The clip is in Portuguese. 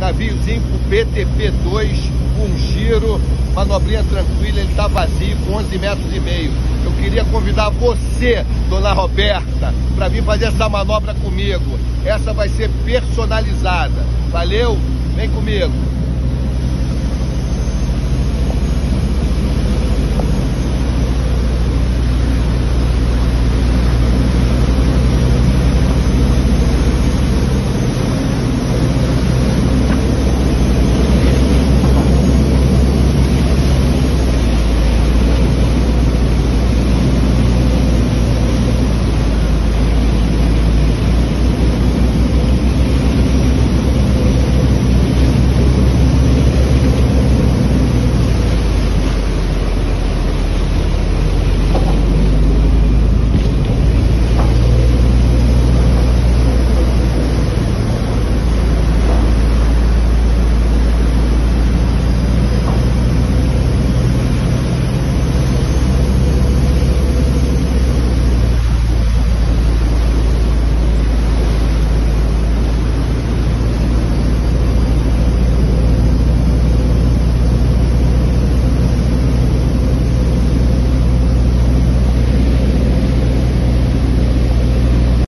naviozinho pro PTP-2, com giro, manobrinha tranquila, ele tá vazio, com 11 metros e meio. Eu queria convidar você, dona Roberta, para vir fazer essa manobra comigo. Essa vai ser personalizada. Valeu? Vem comigo.